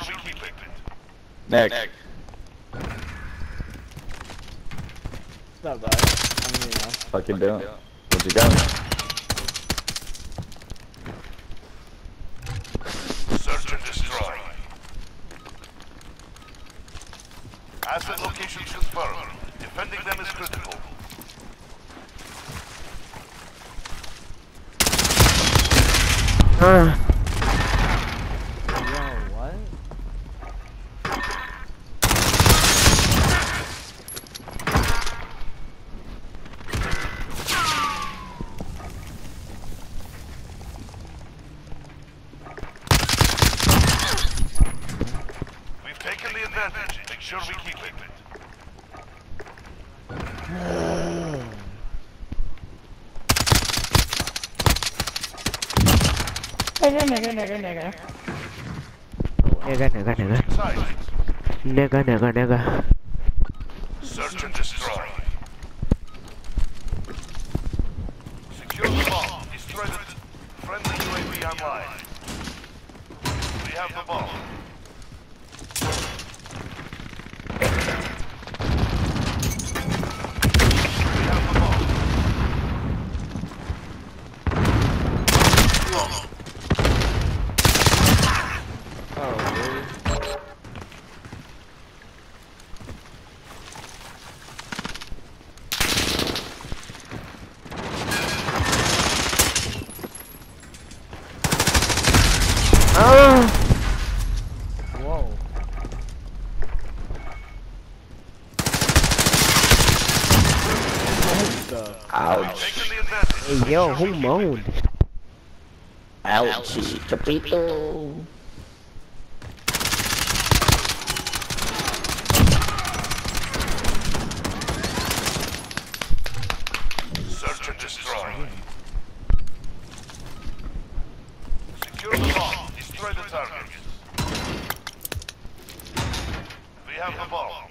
we keep it. Nick. What's up, guys? I'm here now. Fucking doing. What you got? Search and destroy. Asset locations confirmed. Defending them is critical. Yo, what? We've taken the advantage. Make sure we keep it. Nigga. Search and destroy. Secure the bomb. Destroy the friendly UAV online. We have the bomb. We have the bomb. Oh, really? Whoa. What the? Ouch. Taking the advantage. Hey, yo, who moaned? Ouchie. Chapito. Search and destroy. Secure the bomb. Destroy the target. We have the bomb.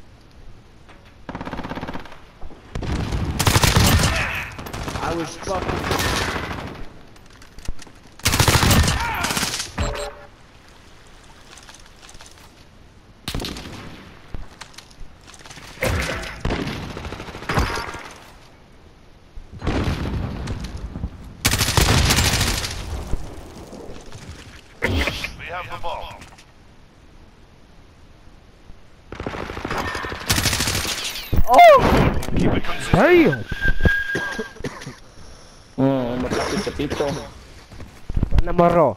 I was fucking. We have the bomb. Oh! Keep it consistent. Damn! Mataste Chapito. ¿Dónde morro?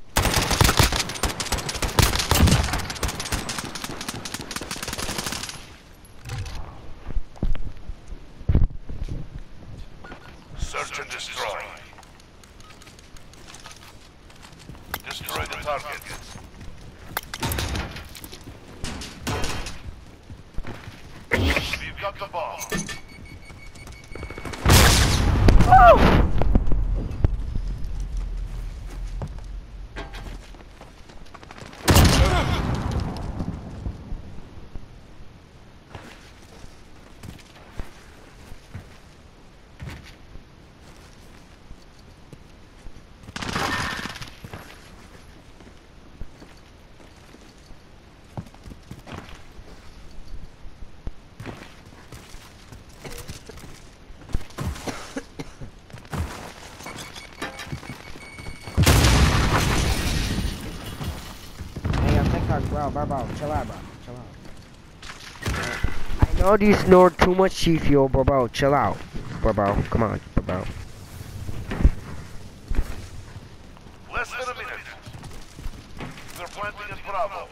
Search and destroy. Destroy the target. We've got the bomb. Oh! Hey, I'm TikTok, bro, chill out, bro. I know you snort too much G Fuel, bro, chill out. Bro, come on, bro. Less than a minute. They're planting at Bravo.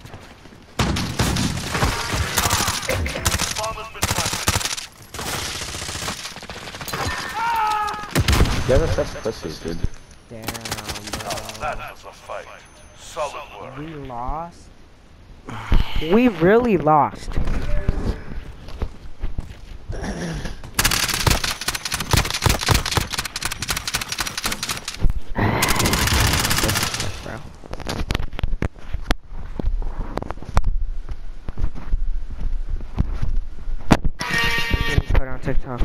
Bomb has been planted. Yeah, that's pussy, dude. Damn, That was a fight. Solid work. We lost? We really lost. Bro. Put on TikTok.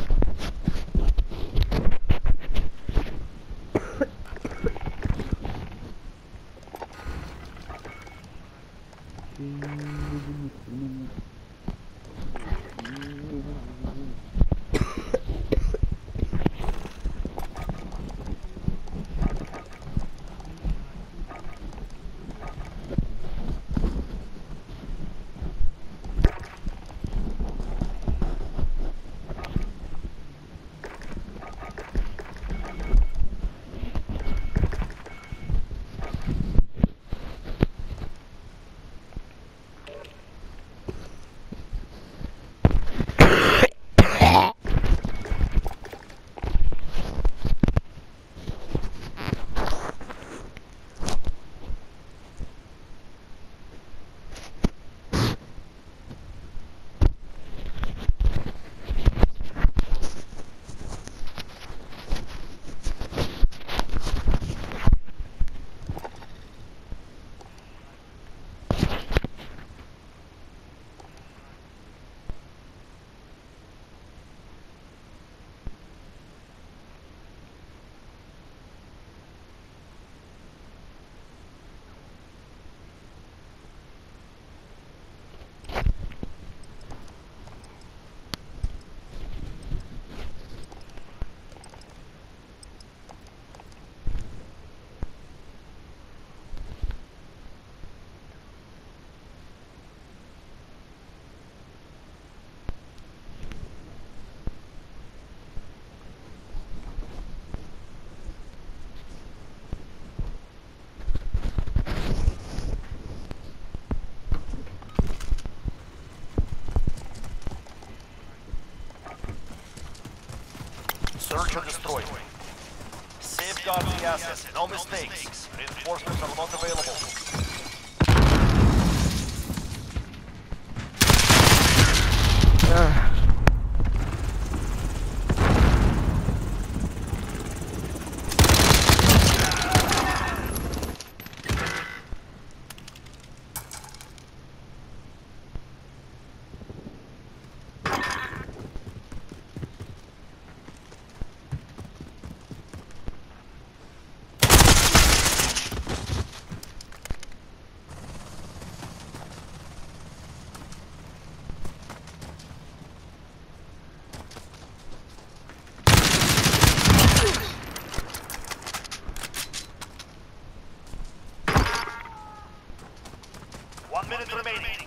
Search and destroy. Safeguard the assets. No mistakes. Reinforcements are not available. One minute remaining.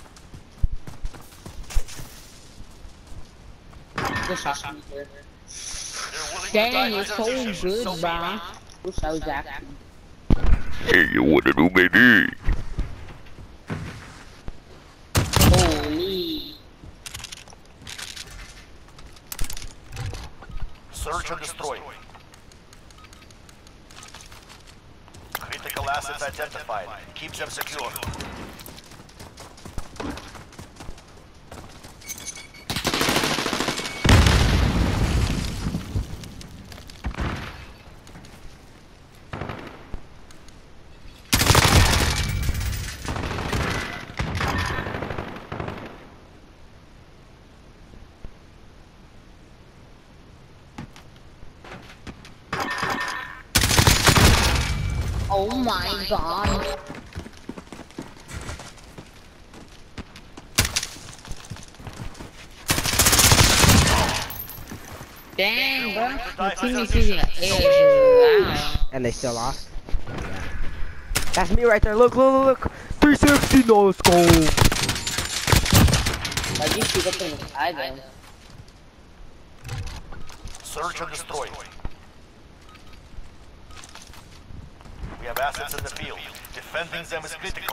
Good shot. They're willing to Dang, die you're for so their mission. good, So be bro. it. Good shot, Zach. Hey, you wanna do baby? Holy. Search and destroy. Critical assets identified. Keep them secure. Oh my god. Dang, bro. The team is using an air. Wow. And they still lost. Yeah. That's me right there. Look, look, look. 360 no scope. Why'd you shoot up in the sky then? Search and destroy. We have assets in the field. Defending them is critical.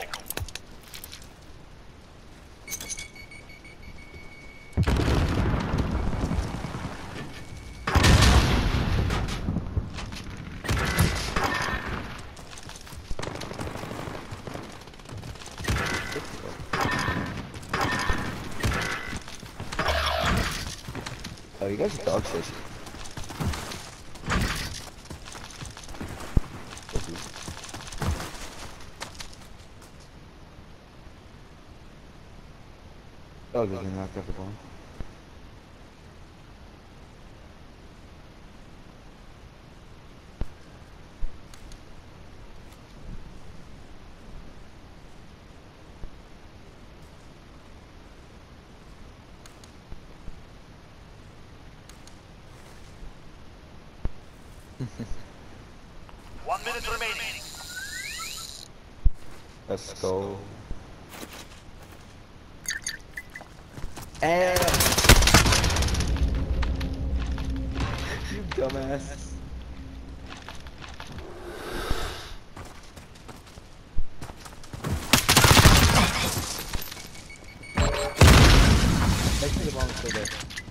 Oh, you guys are dog fish. Oh, did you knock out the bomb? 1 minute remaining. Let's go. And you dumbass. Make sure the bomb's still there.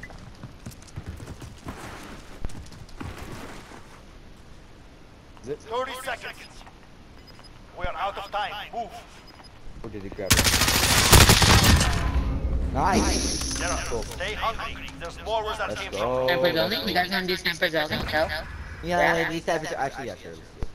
Is it? 30 seconds. We are out of time. Move. Or did he grab it? Nice! Get up. Cool. Stay hungry. There's more where that Let's came go. Sniper building? You guys wanna do sniper building? No? Yeah, these types are actually, yeah, sure. Let's do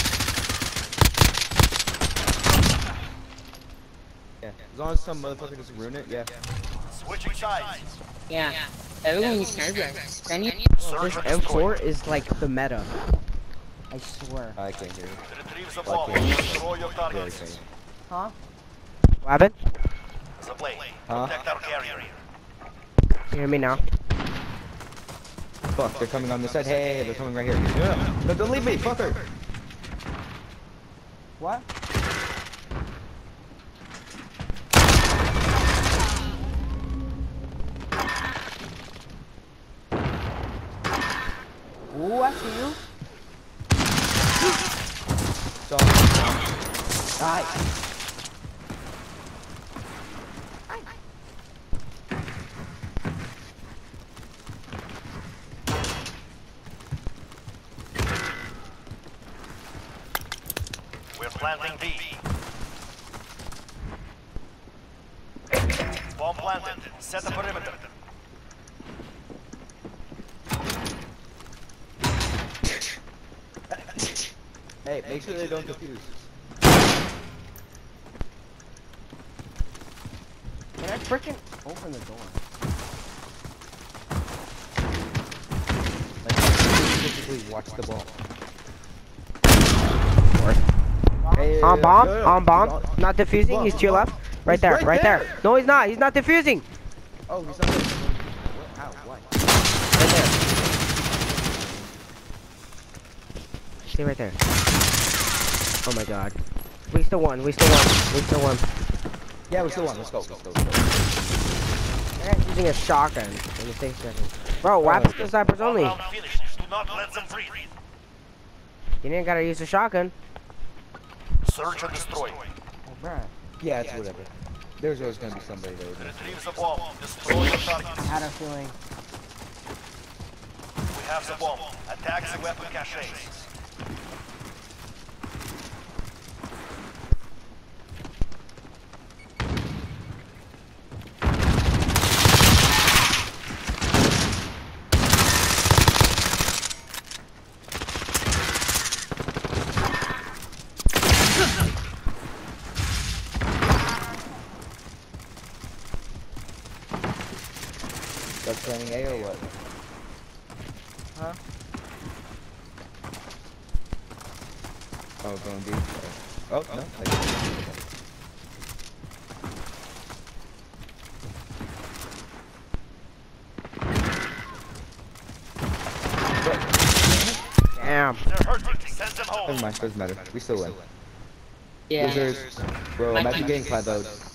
it. Yeah, as long as some motherfucker doesn't ruin it, yeah. from. Switching sides. Yeah. Everyone needs sniper. Then you Search This and destroy. M4 is like the meta. I swear. I can't hear you. Retrieve the I bomb. can't. Destroy your Really targets. can't. Huh? What happened? The plane. Huh? Protect our carrier. You hear me now? Fuck, they're coming on this side. Hey, they're coming right here. No, don't leave me, fucker! What? Ooh, I see you. So, Nice. We're planting B. Bomb planted. Set the perimeter. hey, make sure they don't defuse. Can I freaking open the door? Like, specifically watch the ball. Hey, On bomb, no, no, on bomb. no. Not defusing, he's to your left. Right there, right there. No, he's not defusing. Oh, he's not there. What? How? Why? Right there. Stay right there. Oh my god. We still won, we still won. Yeah, we still won. Let's go. That guy's using a shotgun in the same second. Bro, what happens to snipers only? Round finished. Do not let them breathe. You didn't gotta use a shotgun. Search and destroy. Oh, bruh. Yeah, it's whatever. There's always gonna be somebody there. Retrieve the bomb. Destroy your targets. I had a feeling. We have the bomb. Attack the weapon caches. That's planning A or what? Huh? Oh, going B. Oh, no. I didn't. Damn. They're hurting. Send them home. Never mind, doesn't matter. We still win. Yeah. Losers. Bro, imagine getting 5 votes.